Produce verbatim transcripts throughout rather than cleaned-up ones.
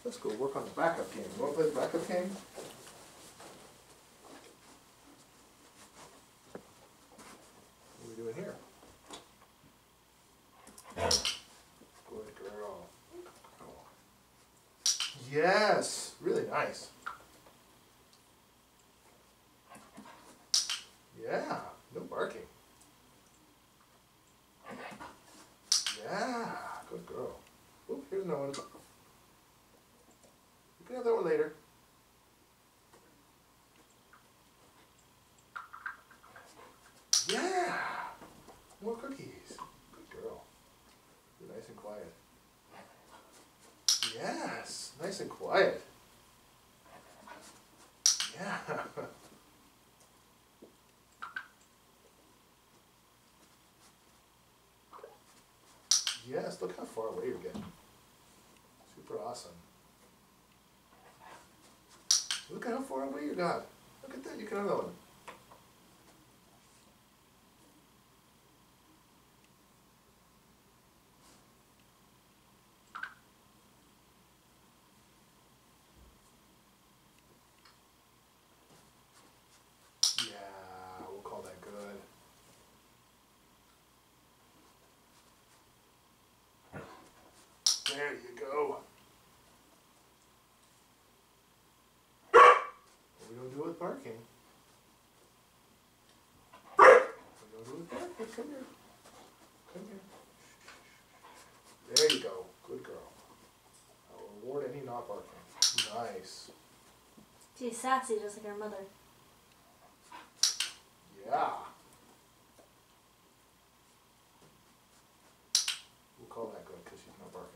Let's go work on the backup game. You want to play the backup game? What are we doing here? Good girl. Yes, really nice. Yeah, no barking. Yeah, good girl. Oop, here's another one. You can have that one later. Yeah, more cookies. Good girl. You're nice and quiet. Yes, nice and quiet. Yeah. Yes, look how far away you're getting. Super awesome. Look at how far away you got. Look at that, you can have that one. Yeah, we'll call that good. There you go. What we gonna do with barking? What we gonna do with barking? Come here. Come here. There you go. Good girl. I'll reward any not barking. Nice. She's sassy just like her mother. Yeah. We'll call that good because she's not barking.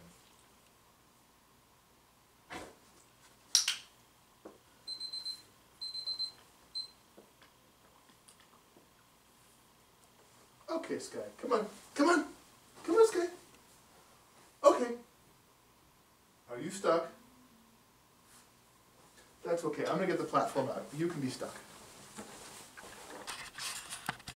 Okay, Sky. Come on. Come on. Come on, Sky. Okay. Are you stuck? That's okay. I'm going to get the platform out. You can be stuck.